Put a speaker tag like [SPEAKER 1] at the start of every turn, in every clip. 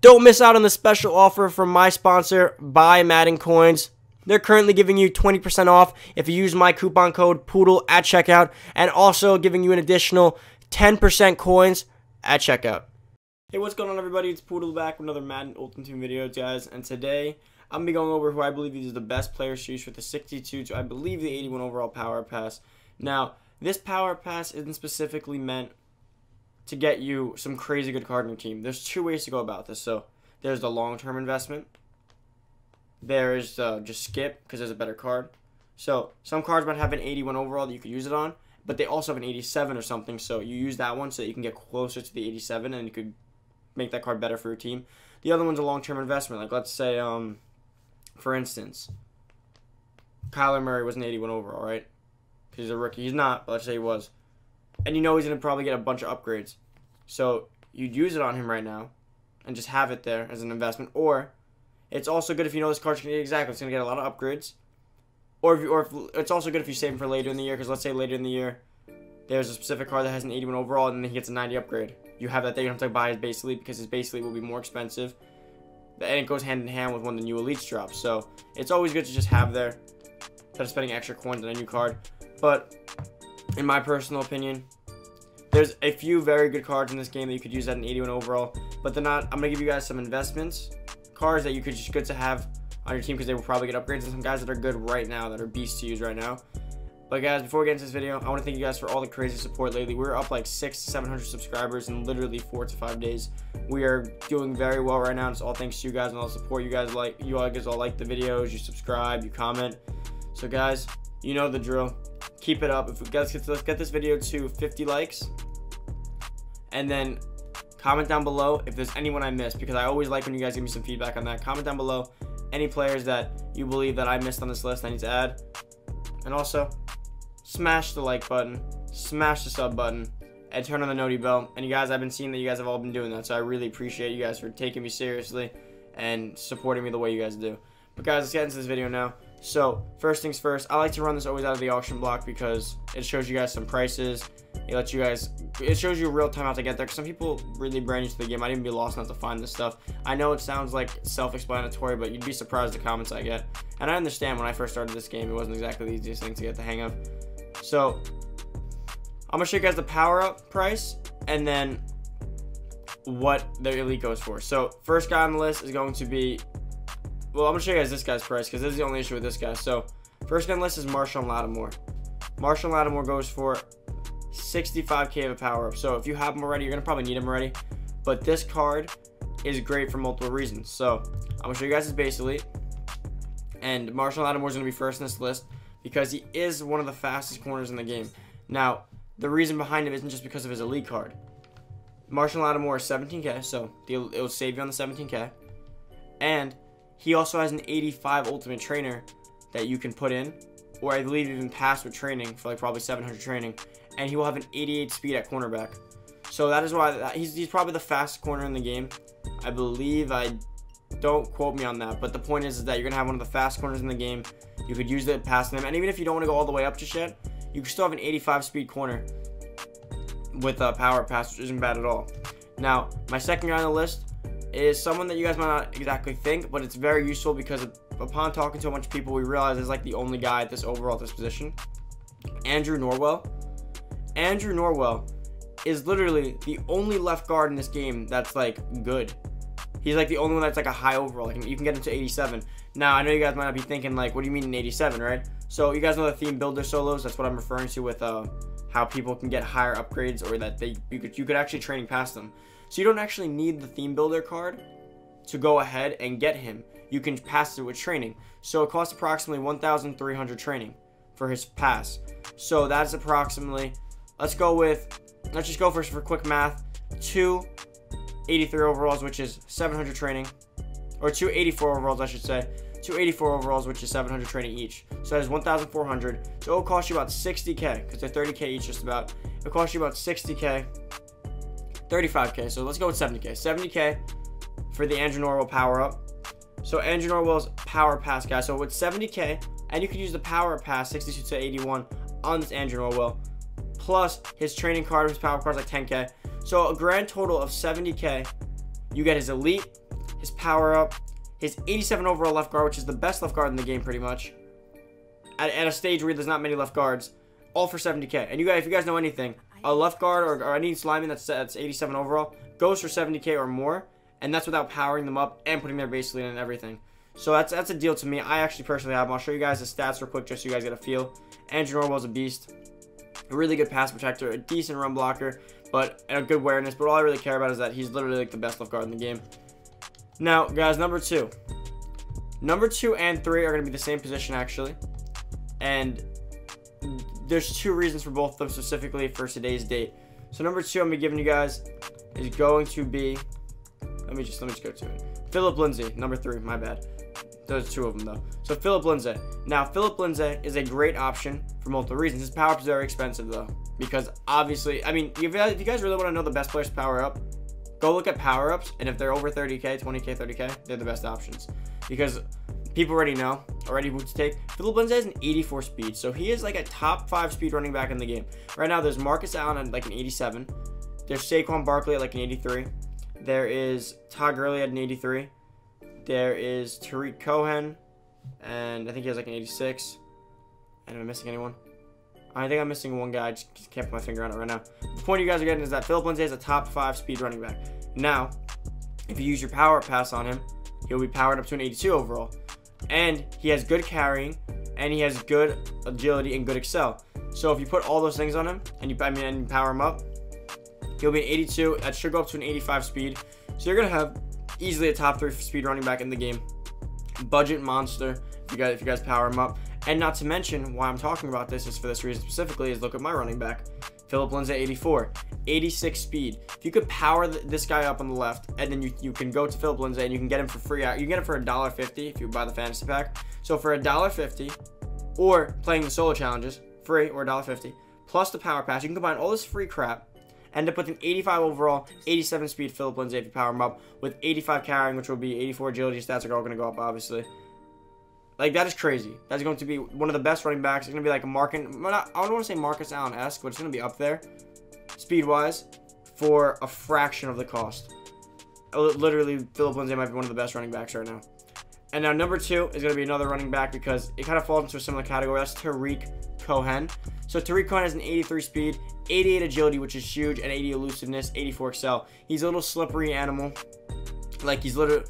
[SPEAKER 1] Don't miss out on the special offer from my sponsor, Buy Madden Coins. They're currently giving you 20% off if you use my coupon code POODLE at checkout, and also giving you an additional 10% coins at checkout. Hey, what's going on, everybody? It's Poodle back with another Madden Ultimate Team video, guys. And today, I'm going to be going over who I believe is the best player to use with the 62 to, I believe, the 81 overall Power Pass. Now, this Power Pass isn't specifically meant to get you some crazy good card in your team. There's two ways to go about this. So, there's the long-term investment. There's just skip, because there's a better card. So, some cards might have an 81 overall that you could use it on, but they also have an 87 or something, so you use that one so that you can get closer to the 87, and you could make that card better for your team. The other one's a long-term investment. Like, let's say, for instance, Kyler Murray was an 81 overall, right? Because he's a rookie. He's not, but let's say he was. And you know he's going to probably get a bunch of upgrades. So, you'd use it on him right now and just have it there as an investment. Or, it's also good if you know this card's going to get exactly. It's going to get a lot of upgrades. Or if it's also good if you save him for later in the year. Because let's say later in the year, there's a specific card that has an 81 overall and then he gets a 90 upgrade. You have that there. You don't have to buy his base elite because his base elite will be more expensive. And it goes hand in hand with when the new elites drop. So, it's always good to just have there instead of spending extra coins on a new card. But, in my personal opinion, there's a few very good cards in this game that you could use at an 81 overall. But they're not. I'm going to give you guys some investments. Cards that you could just good to have on your team because they will probably get upgrades, and some guys that are good right now, that are beasts to use right now. But guys, before we get into this video, I want to thank you guys for all the crazy support lately. We're up like 600 to 700 subscribers in literally 4 to 5 days. We are doing very well right now. It's all thanks to you guys and all the support you guys like. You guys all like the videos, you subscribe, you comment. So guys, you know the drill. Keep it up. If we guys let's get this video to 50 likes, and then comment down below if there's anyone I missed, because I always like when you guys give me some feedback on that. Comment down below any players that you believe that I missed on this list I need to add. And also, smash the like button, smash the sub button, and turn on the noti bell. And you guys, I've been seeing that you guys have all been doing that, so I really appreciate you guys for taking me seriously and supporting me the way you guys do. But guys, let's get into this video now. So, first things first, I like to run this always out of the auction block because it shows you guys some prices. It shows you real time how to get there, because some people really brand new to the game might even be lost not to find this stuff. I know it sounds like self-explanatory, but you'd be surprised the comments I get. And I understand when I first started this game, it wasn't exactly the easiest thing to get the hang of. So, I'm going to show you guys the power-up price, and then what the elite goes for. So, first guy on the list is going to be, well, I'm going to show you guys this guy's price, because this is the only issue with this guy. So, first guy on the list is Marshon Lattimore. Marshon Lattimore goes for 65k of a power-up. So, if you have him already, you're going to probably need him already. But this card is great for multiple reasons. So, I'm going to show you guys his base elite. And Marshon Lattimore is going to be first in this list, because he is one of the fastest corners in the game. Now, the reason behind him isn't just because of his elite card. Marshon Lattimore is 17k, so it will save you on the 17k. And he also has an 85 ultimate trainer that you can put in, or I believe even pass with training for like probably 700 training. And he will have an 88 speed at cornerback. So that is why he's probably the fastest corner in the game. I believe, don't quote me on that, but the point is that you're going to have one of the fast corners in the game. You could use the passing them, and even if you don't want to go all the way up just yet, you can still have an 85 speed corner with a power pass, which isn't bad at all. Now, my second guy on the list is someone that you guys might not exactly think, but it's very useful because upon talking to a bunch of people, we realize is like the only guy at this overall at this position. Andrew Norwell. Andrew Norwell is literally the only left guard in this game that's like good. He's like the only one that's like a high overall. Like, you can get him to 87. Now, I know you guys might not be thinking like, what do you mean in 87, right? So you guys know the theme builder solos. That's what I'm referring to with how people can get higher upgrades, or that you could actually training past them. So you don't actually need the theme builder card to go ahead and get him. You can pass it with training. So it costs approximately 1,300 training for his pass. So that's approximately, let's just go for quick math, 283 overalls, which is 700 training, or 284 overalls, I should say. 284 overalls, which is 700 training each. So that is 1,400. So it'll cost you about 60k, because they're 30k each just about. It'll cost you about 60k, 35k. So let's go with 70k. 70k for the Andrew Norwell power up. So Andrew Norwell's power pass, guys. So with 70k, and you could use the power pass 62 to 81 on this Andrew Norwell, plus his training card, his power card is like 10k. So a grand total of 70k. You get his elite, his power up, his 87 overall left guard, which is the best left guard in the game pretty much, at a stage where there's not many left guards, all for 70k. And if you guys know anything, a left guard or any lineman that's 87 overall goes for 70k or more, and that's without powering them up and putting their base lead and everything. So that's a deal to me. I actually personally have him. I'll show you guys the stats real quick just so you guys get a feel. Andrew Norwell's a beast. A really good pass protector, a decent run blocker, but a good awareness. But all I really care about is that he's literally like the best left guard in the game. Now, guys, number 2 and 3 are going to be the same position actually, and there's 2 reasons for both of them specifically for today's date. So number 2 I'm gonna be giving you guys is going to be, let me just go to it. Phillip Lindsay, number 3. My bad. There's 2 of them though. So Phillip Lindsay. Now Phillip Lindsay is a great option for multiple reasons. His power up is very expensive though, because obviously, I mean, if you guys really want to know the best players to power up, go look at power ups, and if they're over 30k, 20k, 30k, they're the best options, because people already know who to take. Phillip Lindsay has an 84 speed, so he is like a top 5 speed running back in the game. Right now, there's Marcus Allen at like an 87. There's Saquon Barkley at like an 83. There is Todd Gurley at an 83. There is Tariq Cohen, and I think he has like an 86. And am I missing anyone? I think I'm missing one guy. I just can't put my finger on it right now. The point you guys are getting is that Phillip Lindsay is a top 5 speed running back. Now, if you use your power pass on him, he'll be powered up to an 82 overall. And he has good carrying, and he has good agility and good excel. So if you put all those things on him, and you power him up, he'll be an 82. That should go up to an 85 speed. So you're gonna have easily a top 3 speed running back in the game. Budget monster if you guys power him up. And not to mention, why I'm talking about this is for this reason specifically, is look at my running back, Phillip Lindsay, 84, 86 speed. If you could power this guy up on the left, and then you can go to Phillip Lindsay and you can get him for free. You can get him for $1.50 if you buy the fantasy pack. So for $1.50, or playing the solo challenges, free or $1.50, plus the power pass, you can combine all this free crap, end up with an 85 overall, 87 speed Phillip Lindsay if you power him up, with 85 carrying, which will be 84 agility. Stats are all going to go up, obviously. Like, that is crazy. That's going to be one of the best running backs. It's going to be like a I don't want to say Marcus Allen-esque, but it's going to be up there, speed-wise, for a fraction of the cost. Literally, Phillip Lindsay might be one of the best running backs right now. And now number 2 is going to be another running back, because it kind of falls into a similar category. That's Tariq Cohen. So Tariq Cohen has an 83 speed, 88 agility, which is huge, and 80 elusiveness, 84 excel. He's a little slippery animal. Like, he's literally...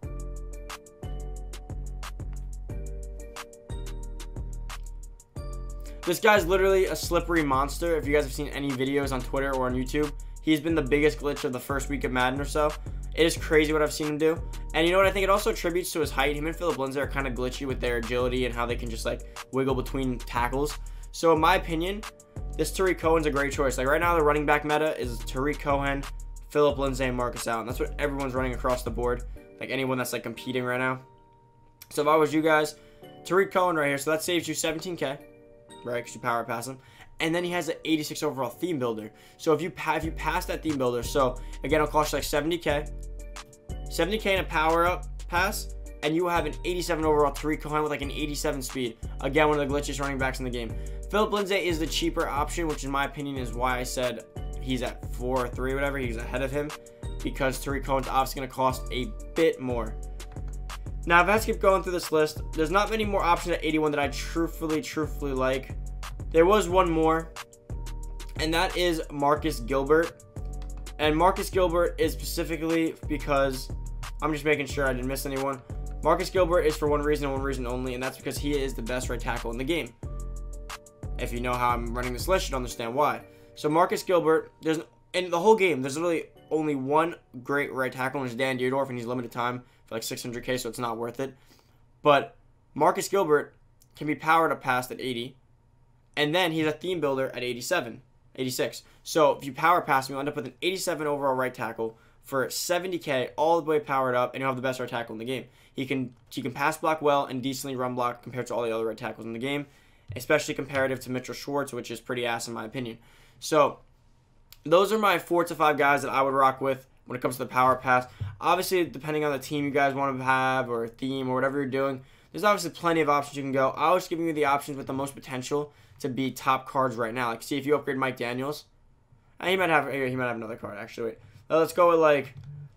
[SPEAKER 1] This guy's literally a slippery monster. If you guys have seen any videos on Twitter or on YouTube, he's been the biggest glitch of the first week of Madden or so. It is crazy what I've seen him do. And you know what? I think it also attributes to his height. Him and Phillip Lindsay are kind of glitchy with their agility and how they can just like wiggle between tackles. So in my opinion, this Tariq Cohen's a great choice. Like right now, the running back meta is Tariq Cohen, Phillip Lindsay, and Marcus Allen. That's what everyone's running across the board. Like anyone that's like competing right now. So if I was you guys, Tariq Cohen right here. So that saves you 17k. Right, because you power pass him, and then he has an 86 overall theme builder. So if you pass that theme builder, so again, it'll cost you like 70k in a power up pass, and you will have an 87 overall Tariq Cohen with like an 87 speed. Again, one of the glitchiest running backs in the game. Phillip Lindsay is the cheaper option, which in my opinion is why I said he's at 4 or 3, whatever. He's ahead of him, because Tariq Cohen's obviously going to cost a bit more. Now, if I keep going through this list, there's not many more options at 81 that I truthfully like. There was one more, and that is Marcus Gilbert. And Marcus Gilbert is specifically because, I'm just making sure I didn't miss anyone. Marcus Gilbert is for one reason and one reason only, and that's because he is the best right tackle in the game. If you know how I'm running this list, you'd understand why. So Marcus Gilbert, in the whole game, there's literally only one great right tackle, and it's Dan Dierdorf, and he's limited time for like 600k, so it's not worth it. But Marcus Gilbert can be powered up past at 80, and then he's a theme builder at 86. So if you power pass him, you'll end up with an 87 overall right tackle for 70k, all the way powered up, and you'll have the best right tackle in the game. He can pass block well and decently run block compared to all the other right tackles in the game, especially comparative to Mitchell Schwartz, which is pretty ass in my opinion. So those are my 4 to 5 guys that I would rock with when it comes to the power pass. Obviously, depending on the team you guys want to have or theme or whatever you're doing, there's obviously plenty of options you can go. I was giving you the options with the most potential to be top cards right now. Like, see if you upgrade Mike Daniels. He might have another card, actually. Wait. Let's go with, like,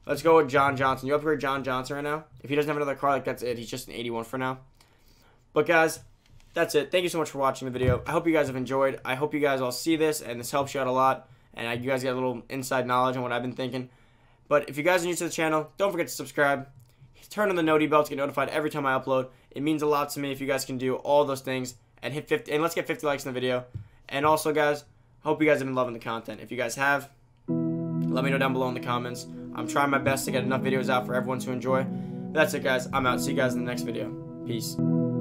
[SPEAKER 1] Let's go with John Johnson. You upgrade John Johnson right now. If he doesn't have another car, like, that's it. He's just an 81 for now. But, guys, that's it. Thank you so much for watching the video. I hope you guys have enjoyed. I hope you guys all see this, and this helps you out a lot. And you guys get a little inside knowledge on what I've been thinking. But if you guys are new to the channel, don't forget to subscribe. Turn on the noti bell to get notified every time I upload. It means a lot to me if you guys can do all those things. And hit 50, and let's get 50 likes in the video. And also, guys, hope you guys have been loving the content. If you guys have, let me know down below in the comments. I'm trying my best to get enough videos out for everyone to enjoy. But that's it, guys. I'm out. See you guys in the next video. Peace.